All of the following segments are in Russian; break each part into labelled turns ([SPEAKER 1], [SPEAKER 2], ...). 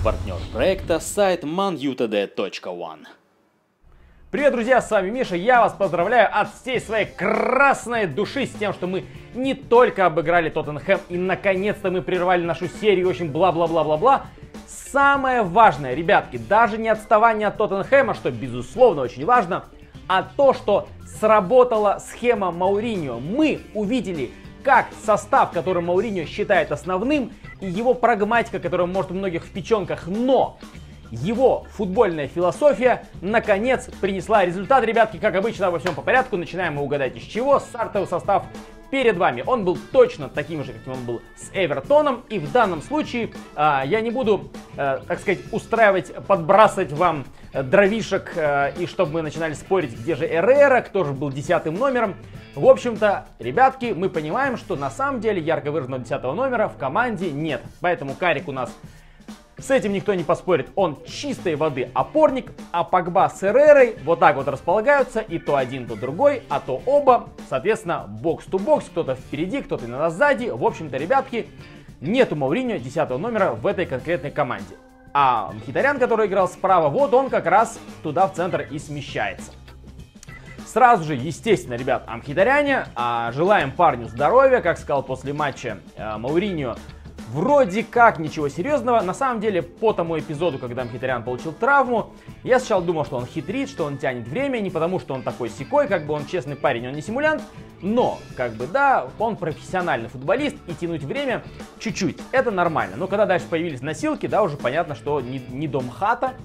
[SPEAKER 1] Партнер проекта сайт manutd.one.
[SPEAKER 2] Привет, друзья, с вами Миша. Я вас поздравляю от всей своей красной души с тем, что мы не только обыграли Тоттенхэм и наконец-то мы прервали нашу серию, очень бла-бла-бла-бла-бла. Самое важное, ребятки, даже не отставание от Тоттенхэма, что безусловно очень важно, а то, что сработала схема Мауриньо. Мы увидели, как состав, который Мауриньо считает основным, и его прагматика, которая может у многих в печенках, но его футбольная философия наконец принесла результат. Ребятки, как обычно, во всем по порядку. Начинаем мы угадать из чего. Стартовый состав перед вами. Он был точно таким же, каким он был с Эвертоном. И в данном случае я не буду, так сказать, устраивать, подбрасывать вам дровишек, и чтобы мы начинали спорить, где же Эррера, кто же был 10-м номером. В общем-то, ребятки, мы понимаем, что на самом деле ярко выраженного 10-го номера в команде нет. Поэтому Карик у нас, с этим никто не поспорит, он чистой воды опорник, а Погба с Эррерой вот так вот располагаются, и то один, то другой, а то оба, соответственно, бокс-ту-бокс, кто-то впереди, кто-то иногда сзади. В общем-то, ребятки, нету Мауриньо 10-го номера в этой конкретной команде. А Мхитарян, который играл справа, вот он как раз туда в центр и смещается. Сразу же, естественно, ребят, о Мхитаряне. Желаем парню здоровья, как сказал после матча Мауриньо. Вроде как ничего серьезного. На самом деле, по тому эпизоду, когда Мхитарян получил травму, я сначала думал, что он хитрит, что он тянет время, не потому что он такой сякой, как бы он честный парень, он не симулянт, но, как бы, да, он профессиональный футболист, и тянуть время чуть-чуть, это нормально. Но когда дальше появились носилки, да, уже понятно, что не дом хата.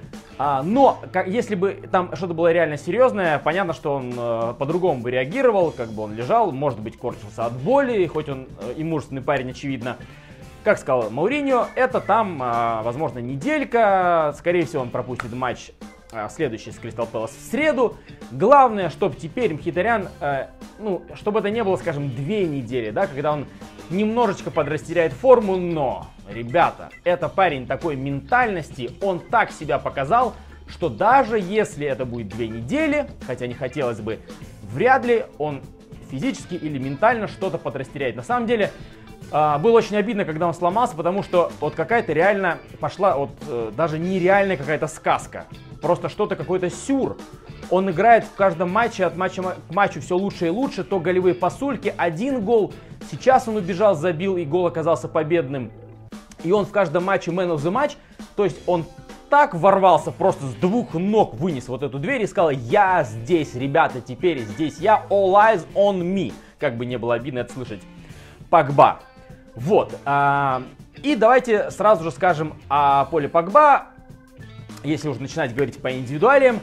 [SPEAKER 2] Но если бы там что-то было реально серьезное, понятно, что он по-другому бы реагировал, как бы он лежал, может быть, корчился от боли, хоть он и мужественный парень, очевидно. Как сказал Мауриньо, это там, возможно, неделька, скорее всего, он пропустит матч следующий с Кристал Пэлас в среду. Главное, чтобы теперь Мхитарян, чтобы это не было, скажем, 2 недели, да, когда он немножечко подрастеряет форму, но, ребята, это парень такой ментальности, он так себя показал, что даже если это будет 2 недели, хотя не хотелось бы, вряд ли он физически или ментально что-то подрастеряет. На самом деле, было очень обидно, когда он сломался, потому что вот какая-то реально пошла, вот даже нереальная какая-то сказка. Просто что-то, какой-то сюр. Он играет в каждом матче, от матча к матчу все лучше и лучше, то голевые пасульки, 1 гол. Сейчас он убежал, забил, и гол оказался победным. И он в каждом матче man of the match. То есть он так ворвался, просто с 2 ног вынес вот эту дверь и сказал: я здесь, ребята, теперь здесь я, all eyes on me. Как бы не было обидно это слышать. Погба. Вот. И давайте сразу же скажем о Поле Погба. Если уже начинать говорить по индивидуалиям.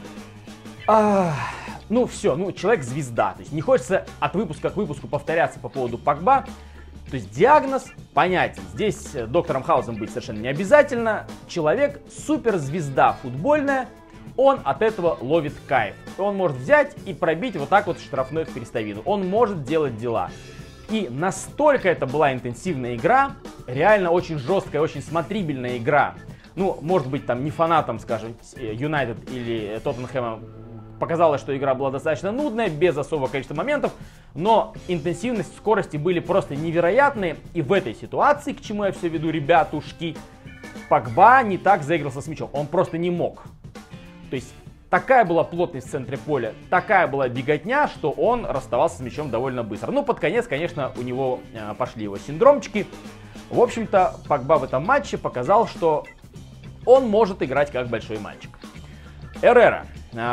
[SPEAKER 2] Человек звезда. То есть не хочется от выпуска к выпуску повторяться по поводу Погба. То есть диагноз понятен. Здесь доктором Хаусом быть совершенно не обязательно. Человек суперзвезда футбольная. Он от этого ловит кайф. Он может взять и пробить вот так вот штрафной в крестовину. Он может делать дела. И настолько это была интенсивная игра, реально очень жесткая, очень смотрибельная игра. Может быть, там не фанатам, скажем, Юнайтед или Тоттенхэма показалось, что игра была достаточно нудная, без особого количества моментов, но интенсивность, скорости были просто невероятные. И в этой ситуации, к чему я все веду, ребятушки, Погба не так заигрался с мячом, он просто не мог. То есть такая была плотность в центре поля, такая была беготня, что он расставался с мячом довольно быстро. Под конец, конечно, у него пошли его синдромчики. В общем-то, Погба в этом матче показал, что он может играть как большой мальчик. Эррера.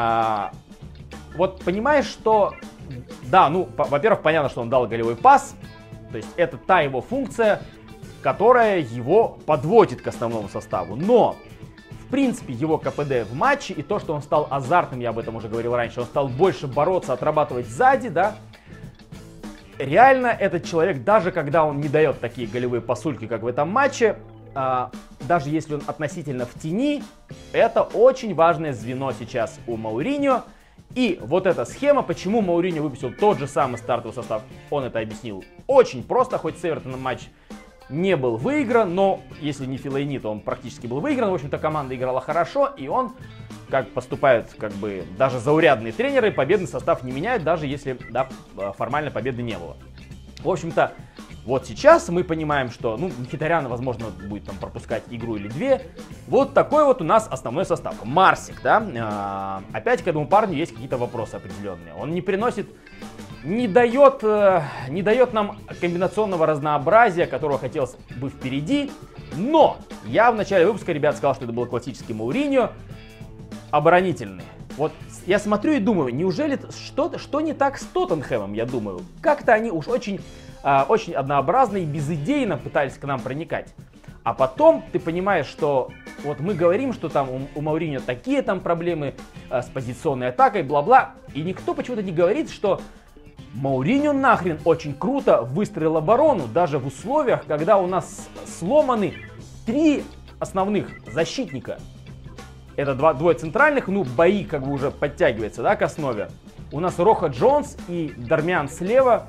[SPEAKER 2] Вот понимаешь, что... Да, во-первых, понятно, что он дал голевой пас. То есть это та его функция, которая его подводит к основному составу. Но, в принципе, его КПД в матче и то, что он стал азартным, я об этом уже говорил раньше, он стал больше бороться, отрабатывать сзади, да. Реально этот человек, даже когда он не дает такие голевые пасульки, как в этом матче, даже если он относительно в тени, это очень важное звено сейчас у Мауриньо. И вот эта схема, почему Мауриньо выпустил тот же самый стартовый состав, он это объяснил очень просто. Хоть с Эвертоном матч не был выигран, но если не Филайни, то он практически был выигран. В общем-то, команда играла хорошо, и он, как поступают даже заурядные тренеры, победный состав не меняют, даже если формально победы не было. В общем-то, Вот сейчас мы понимаем, что, ну, Мхитарян, возможно, будет там пропускать игру или две. Вот такой вот у нас основной состав. Марсик, да, опять к этому парню есть какие-то вопросы определенные. Он не приносит, не дает нам комбинационного разнообразия, которого хотелось бы впереди. Но я в начале выпуска, ребят, сказал, что это был классический Мауриньо, оборонительный. Вот я смотрю и думаю, неужели что не так с Тоттенхэмом, я думаю. Как-то они уж очень однообразно и безыдейно пытались к нам проникать. А потом ты понимаешь, что вот мы говорим, что там у Мауриньо такие там проблемы с позиционной атакой, бла-бла. И никто почему-то не говорит, что Мауриньо нахрен очень круто выстроил оборону, даже в условиях, когда у нас сломаны 3 основных защитника. Это двое центральных, ну, Бои как бы уже подтягивается, да, к основе. У нас Роха Джонс и Дармиан слева.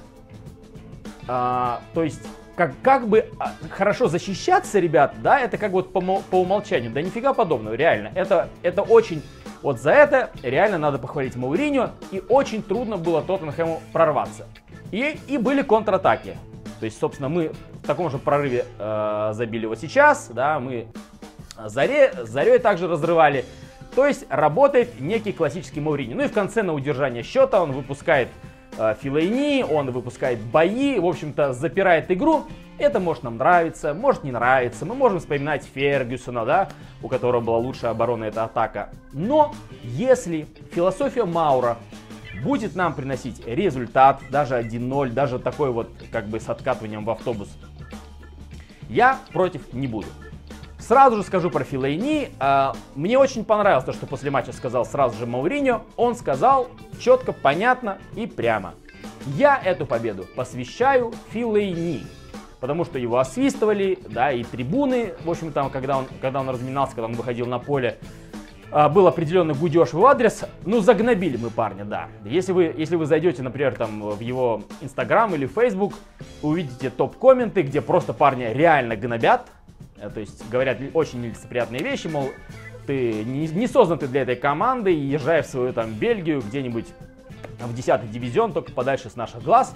[SPEAKER 2] То есть, как бы хорошо защищаться, ребят, да, это как вот по умолчанию. Да нифига подобного, реально. Это очень, вот за это реально надо похвалить Мауриньо. И очень трудно было Тоттенхэму прорваться. И были контратаки. То есть, собственно, мы в таком же прорыве забили вот сейчас, да, мы Зарей также разрывали. То есть, работает некий классический Мауриньо. Ну и в конце на удержание счета он выпускает Фелайни, он выпускает Бои, в общем-то, запирает игру. Это может нам нравиться, может не нравиться. Мы можем вспоминать Фергюсона, да, у которого была лучшая оборона, это атака. Но если философия Маура будет нам приносить результат, даже 1-0, даже такой вот, как бы, с откатыванием в автобус, я против не буду. Сразу же скажу про Фелайни. Мне очень понравилось то, что после матча сказал сразу же Мауриньо. Он сказал четко, понятно и прямо: я эту победу посвящаю Фелайни. Потому что его освистывали, да, и трибуны, в общем, там, когда он разминался, когда он выходил на поле, был определенный гудеж в его адрес. Ну, загнобили мы парня, да. Если вы зайдете, например, там, в его Инстаграм или Фейсбук, увидите топ-комменты, где просто парня реально гнобят. То есть говорят очень нелицеприятные вещи, мол, ты не создан ты для этой команды, езжай в свою там Бельгию, где-нибудь в 10-й дивизион, только подальше с наших глаз.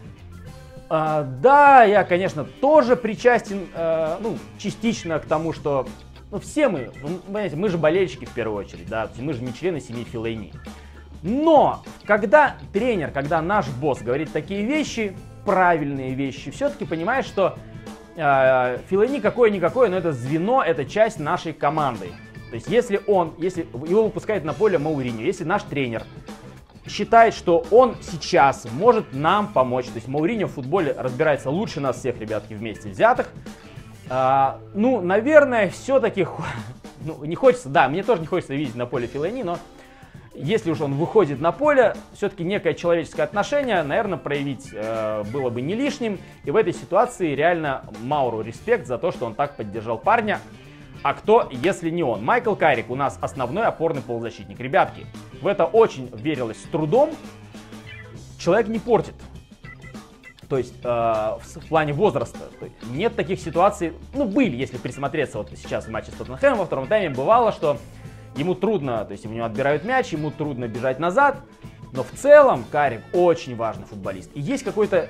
[SPEAKER 2] Да, я, конечно, тоже причастен, ну, частично к тому, что, ну, все мы, понимаете, мы же болельщики в первую очередь, да, мы же не члены семьи Фелайни. Но когда тренер, когда наш босс говорит такие вещи, правильные вещи, все-таки понимаешь, что Фелайни какое-никакое, но это звено, это часть нашей команды. То есть если его выпускает на поле Мауриньо, если наш тренер считает, что он сейчас может нам помочь, то есть Мауриньо в футболе разбирается лучше нас всех, ребятки, вместе взятых, ну, наверное, все-таки, ну, не хочется, да, мне тоже не хочется видеть на поле Фелайни, но если уж он выходит на поле, все-таки некое человеческое отношение, наверное, проявить было бы не лишним. И в этой ситуации реально Мауру респект за то, что он так поддержал парня. А кто, если не он? Майкл Каррик у нас основной опорный полузащитник. Ребятки, в это очень верилось с трудом. Человек не портит. То есть в плане возраста. Нет таких ситуаций, ну, были, если присмотреться вот сейчас в матче с Тоттенхэмом, во втором тайме бывало, что ему трудно, то есть у него отбирают мяч, ему трудно бежать назад, но в целом Каррик очень важный футболист. И есть какая-то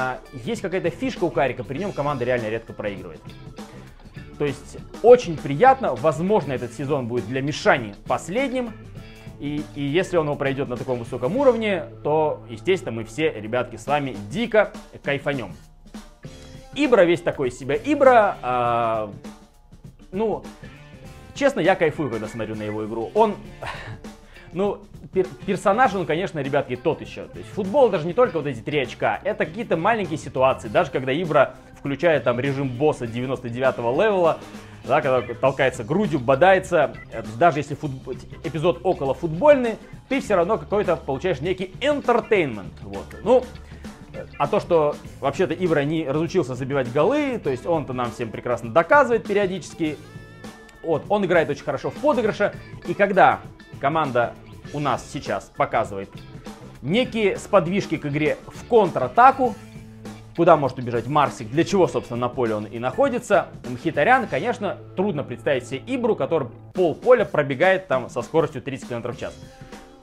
[SPEAKER 2] фишка у Каррика, при нем команда реально редко проигрывает. То есть очень приятно, возможно, этот сезон будет для Мишани последним, и если он его пройдет на таком высоком уровне, то, естественно, мы все, ребятки, с вами дико кайфанем. Ибра весь такой из себя. Ибра, ну... Честно, я кайфую, когда смотрю на его игру. Он, ну, персонаж, он, конечно, ребятки, тот еще. То есть футбол даже не только вот эти 3 очка, это какие-то маленькие ситуации. Даже когда Ибра включает там режим босса 99-го левела, да, когда толкается грудью, бодается, даже если эпизод около футбольный, ты все равно какой-то получаешь некий entertainment. Вот. Ну, а то, что вообще-то Ибра не разучился забивать голы, то есть он-то нам всем прекрасно доказывает периодически. Вот, он играет очень хорошо в подыгрыше, и когда команда у нас сейчас показывает некие сподвижки к игре в контратаку, куда может убежать Марсик, для чего, собственно, на поле он и находится, Мхитарян, конечно, трудно представить себе Ибру, который полполя пробегает там со скоростью 30 км в час.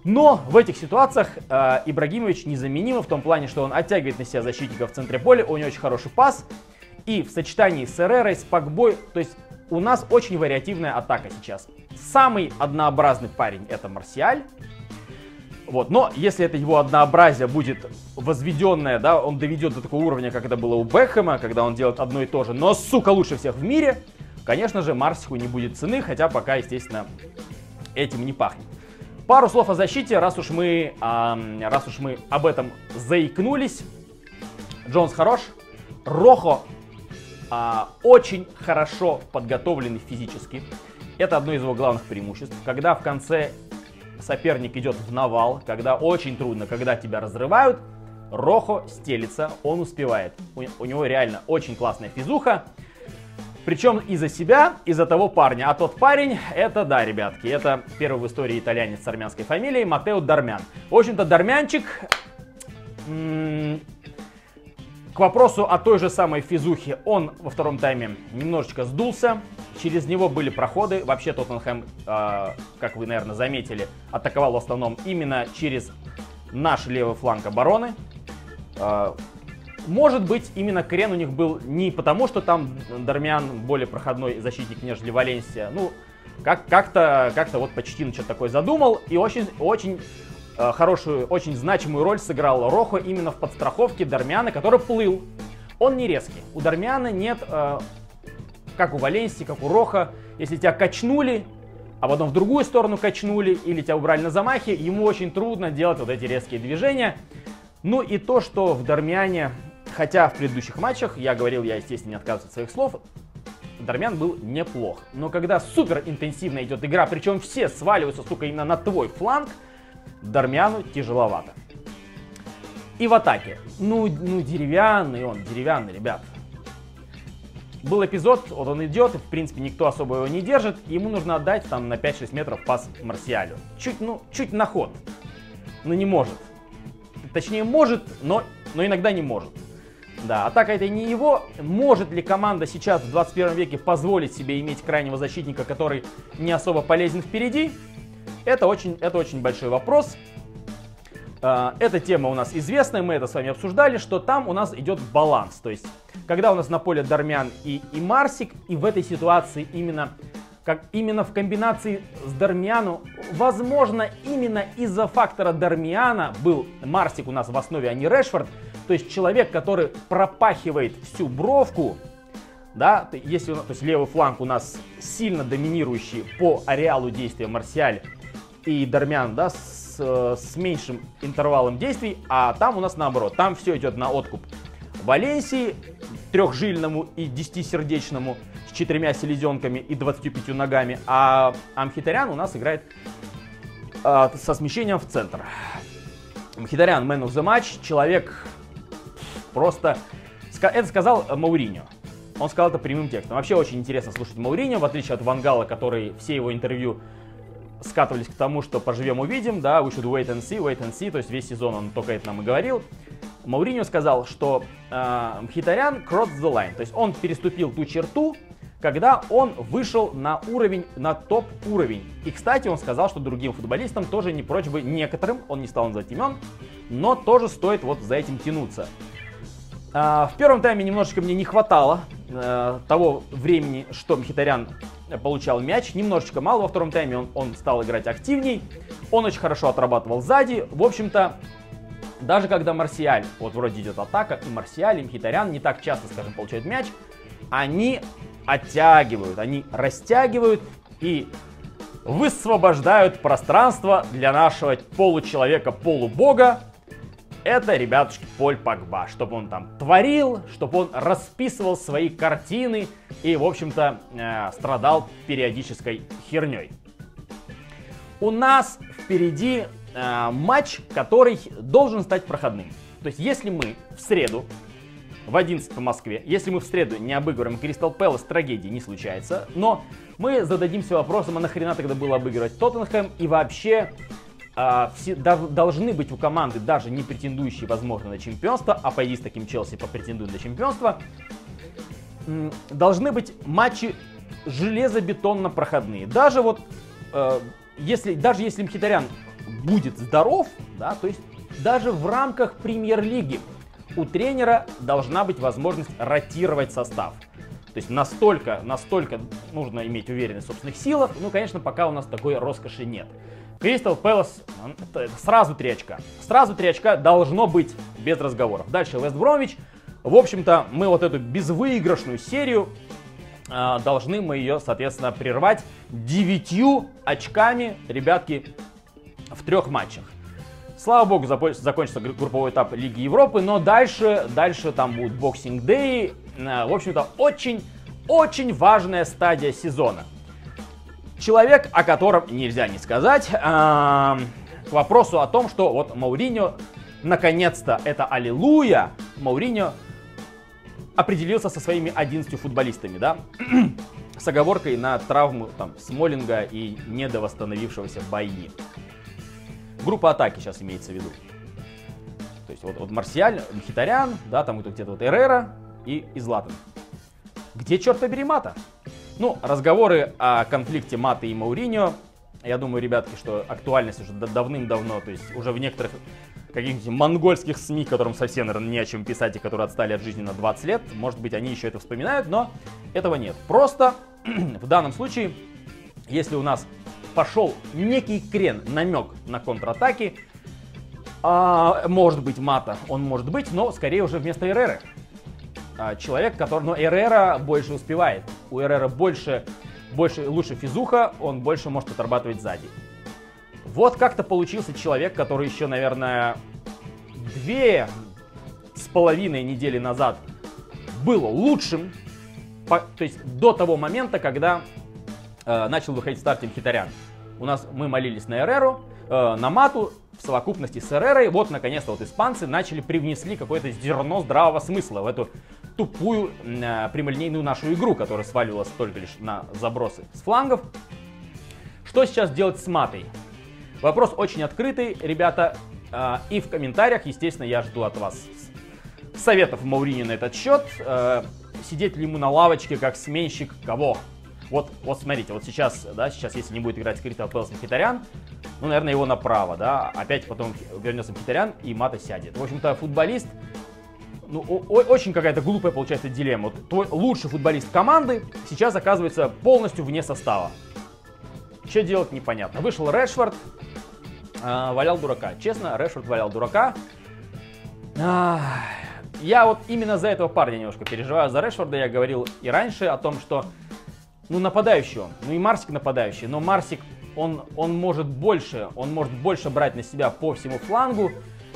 [SPEAKER 2] Но в этих ситуациях Ибрагимович незаменим в том плане, что он оттягивает на себя защитников в центре поля, у него очень хороший пас. И в сочетании с Эррерой, с Погбой, то есть у нас очень вариативная атака сейчас. Самый однообразный парень это Марсиаль. Вот, но если это его однообразие будет возведенное, да, он доведет до такого уровня, как это было у Бекхэма, когда он делает одно и то же, но, сука, лучше всех в мире, конечно же, Марсику не будет цены, хотя пока, естественно, этим не пахнет. Пару слов о защите, раз уж мы об этом заикнулись. Джонс хорош, Рохо очень хорошо подготовленный физически. Это одно из его главных преимуществ. Когда в конце соперник идет в навал, когда очень трудно, когда тебя разрывают, Рохо стелится, он успевает. У него реально очень классная физуха. Причем из-за себя, из-за того парня. А тот парень, это, да, ребятки, это первый в истории итальянец с армянской фамилией Матео Дармян. В общем-то, Дармянчик, к вопросу о той же самой физухе, он во втором тайме немножечко сдулся. Через него были проходы. Вообще Тоттенхэм, как вы, наверное, заметили, атаковал в основном именно через наш левый фланг обороны. Может быть, именно крен у них был не потому, что там Дармиан более проходной защитник, нежели Валенсия. Ну, как-то вот Почтино что-то такое задумал. И очень хорошую, очень значимую роль сыграл Рохо именно в подстраховке Дармиана, который плыл. Он не резкий. У Дармиана нет, как у Валенсии, как у Рохо, если тебя качнули, а потом в другую сторону качнули, или тебя убрали на замахе, ему очень трудно делать вот эти резкие движения. Ну и то, что в Дармиане, хотя в предыдущих матчах, я говорил, я, естественно, не отказываюсь от своих слов, Дармян был неплох. Но когда супер интенсивно идет игра, причем все сваливаются, сука, именно на твой фланг, Дармяну тяжеловато. И в атаке. Ну деревянный он, ребят. Был эпизод, вот он идет, и в принципе никто особо его не держит, и ему нужно отдать там на 5-6 метров пас Марсиалю. Чуть на ход, но не может. Точнее может, но иногда не может. Да, атака это не его. Может ли команда сейчас в 21 веке позволить себе иметь крайнего защитника, который не особо полезен впереди? Это очень большой вопрос. Эта тема у нас известная, мы это с вами обсуждали, что там у нас идет баланс. То есть, когда у нас на поле Дармян и Марсик, и в этой ситуации именно в комбинации с Дармиану, возможно, именно из-за фактора Дармиана был Марсик у нас в основе, а не Решфорд. То есть человек, который пропахивает всю бровку, да, то есть левый фланг у нас сильно доминирующий по ареалу действия Марсиаль и Дармиан, да, с меньшим интервалом действий, а там у нас наоборот, там все идет на откуп Валенсии, трехжильному и 10-сердечному, с 4 селезенками и 25 ногами, а Мхитарян у нас играет со смещением в центр. Мхитарян man of the match, человек просто... Это сказал Мауриньо. Он сказал это прямым текстом. Вообще очень интересно слушать Мауриньо, в отличие от Ван Гала, который все его интервью скатывались к тому, что поживем увидим, да, we should wait and see, то есть весь сезон он только это нам и говорил. Мауриньо сказал, что Мхитарян crossed the line, то есть он переступил ту черту, когда он вышел на уровень, на топ-уровень. И, кстати, он сказал, что другим футболистам тоже не прочь бы, некоторым, он не стал называть имен, но тоже стоит вот за этим тянуться. В первом тайме немножечко мне не хватало того времени, что Мхитарян получал мяч. Немножечко мало. Во втором тайме он стал играть активней. Он очень хорошо отрабатывал сзади. В общем-то, даже когда Марсиаль, вот вроде идет атака, и Марсиаль, и Мхитарян не так часто, скажем, получают мяч, они оттягивают, они растягивают и высвобождают пространство для нашего получеловека, полубога. Это, ребятушки, Поль Погба, чтобы он там творил, чтобы он расписывал свои картины и, в общем-то, страдал периодической херней. У нас впереди матч, который должен стать проходным. То есть, если мы в среду, в 11 по Москве, если мы в среду не обыгрываем Кристал Пэлас, трагедии не случается, но мы зададимся вопросом, а нахрена тогда было обыгрывать Тоттенхэм и вообще... должны быть у команды, даже не претендующие, возможно, на чемпионство, а пойди с таким Челси попретендует на чемпионство, должны быть матчи железобетонно проходные. Даже вот, если Мхитарян будет здоров, да, то есть даже в рамках премьер-лиги у тренера должна быть возможность ротировать состав. То есть настолько нужно иметь уверенность в собственных силах. Ну, конечно, пока у нас такой роскоши нет. Кристал Пэлас, сразу 3 очка. Сразу 3 очка должно быть без разговоров. Дальше Вест Бромвич. В общем-то, мы вот эту безвыигрышную серию должны мы ее, соответственно, прервать 9 очками, ребятки, в 3 матчах. Слава богу, закончится групповой этап Лиги Европы, но дальше там будет Boxing Day. В общем-то, очень важная стадия сезона. Человек, о котором нельзя не сказать, к вопросу о том, что вот Мауриньо, наконец-то, это аллилуйя, Мауриньо определился со своими 11 футболистами, да, с оговоркой на травму там Смолинга и недовосстановившегося Байи. Группа атаки сейчас имеется в виду. То есть вот Марсиаль, Мхитарян, да, там где-то вот Эррера и Златан. Где, черт побери, Мата? Ну, разговоры о конфликте Маты и Мауриньо, я думаю, ребятки, что актуальность уже давным-давно, то есть уже в некоторых каких-нибудь монгольских СМИ, которым совсем, наверное, не о чем писать и которые отстали от жизни на 20 лет, может быть, они еще это вспоминают, но этого нет. Просто в данном случае, если у нас пошел некий крен, намек на контратаки, может быть Мата, он может быть, но скорее уже вместо Эрреры. Человек, который, но Эррера больше успевает, у Эррера лучше физуха, он больше может отрабатывать сзади. Вот как-то получился человек, который еще, наверное, 2,5 недели назад был лучшим, то есть до того момента, когда начал выходить в старте Мхитарян. Мы молились на Эрреру, на Мату, в совокупности с Эррерой, вот наконец-то вот испанцы привнесли какое-то зерно здравого смысла в эту тупую прямолинейную нашу игру, которая сваливалась только лишь на забросы с флангов. Что сейчас делать с Матой? Вопрос очень открытый, ребята, и в комментариях, естественно, я жду от вас советов Мауриньо на этот счет. Сидеть ли ему на лавочке как сменщик кого? Вот смотрите, вот сейчас, если не будет играть Кристал Пэлас Мхитарян, ну, наверное, его направо, да, опять потом вернется Мхитарян и Мата сядет. В общем-то, футболист, ну, очень какая-то глупая получается дилемма. Вот твой лучший футболист команды сейчас оказывается полностью вне состава. Что делать, непонятно. Вышел Решфорд, валял дурака. Честно, Решфорд валял дурака. Я вот именно за этого парня немножко переживаю, за Решфорда. Я говорил и раньше о том, что ну, нападающий он, ну и Марсик нападающий, но Марсик, он может больше брать на себя по всему флангу.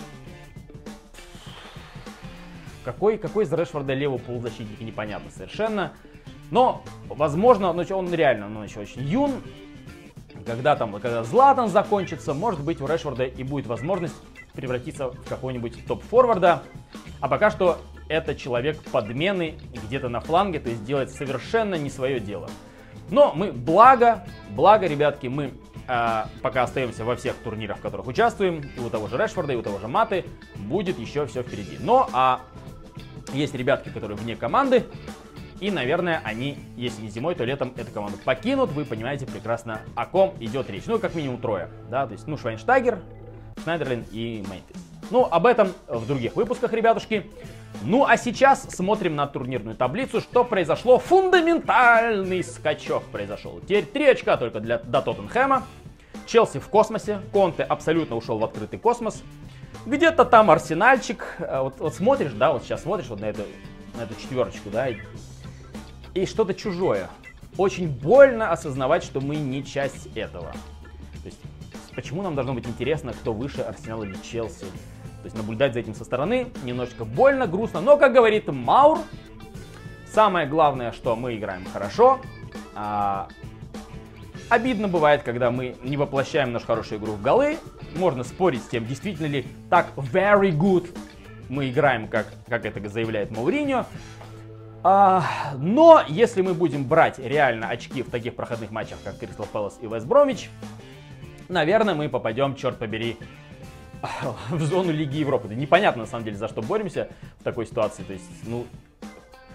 [SPEAKER 2] Какой из Решфорда левый полузащитник, непонятно совершенно. Но, возможно, он реально, еще очень юн. Когда Златан закончится, может быть, у Решфорда и будет возможность превратиться в какого-нибудь топ-форварда. А пока что это человек подмены где-то на фланге, то есть делает совершенно не свое дело. Но мы, благо, ребятки, мы пока остаемся во всех турнирах, в которых участвуем, и у того же Решфорда, и у того же Маты будет еще все впереди. Но есть ребятки, которые вне команды, и, наверное, они, если не зимой, то летом эту команду покинут. Вы понимаете прекрасно, о ком идет речь. Ну, как минимум трое, да, то есть, Швайнштайгер, Шнайдерлин и Мемфис. Ну, об этом в других выпусках, ребятушки. Ну, а сейчас смотрим на турнирную таблицу, что произошло. Фундаментальный скачок произошел. Теперь 3 очка только до Тоттенхэма. Челси в космосе. Конте абсолютно ушел в открытый космос. Где-то там Арсенальчик. Вот смотришь, да, вот сейчас смотришь вот на эту четверочку, да, и что-то чужое. Очень больно осознавать, что мы не часть этого. То есть, почему нам должно быть интересно, кто выше, Арсенал или Челси? То есть наблюдать за этим со стороны немножечко больно, грустно. Но, как говорит Маур, самое главное, что мы играем хорошо. Обидно бывает, когда мы не воплощаем нашу хорошую игру в голы. Можно спорить с тем, действительно ли так very good мы играем, как это заявляет Мауриньо. Но если мы будем брать реально очки в таких проходных матчах, как Кристал Пэлас и Вест Бромвич, наверное, мы попадем, черт побери, в зону Лиги Европы. Непонятно, на самом деле, за что боремся в такой ситуации. То есть,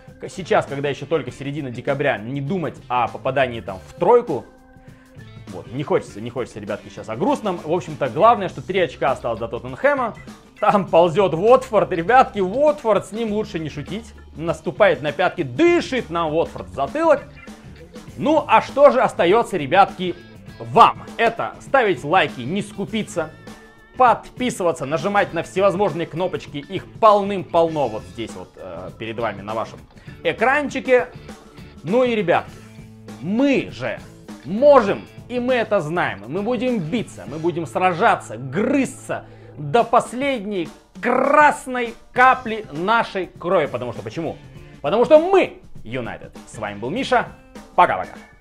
[SPEAKER 2] сейчас, когда еще только середина декабря, не думать о попадании там в тройку, вот, не хочется, ребятки, сейчас о грустном. В общем-то, главное, что 3 очка осталось до Тоттенхэма. Там ползет Уотфорд, ребятки, Уотфорд, с ним лучше не шутить. Наступает на пятки, дышит нам Уотфорд в затылок. Ну, а что же остается, ребятки, вам? Это ставить лайки, не скупиться, подписываться, нажимать на всевозможные кнопочки, их полным-полно вот здесь вот перед вами на вашем экранчике. Ну и, ребятки, мы же можем, и мы это знаем, мы будем биться, мы будем сражаться, грызться до последней красной капли нашей крови. Потому что почему? Потому что мы Юнайтед. С вами был Миша. Пока-пока.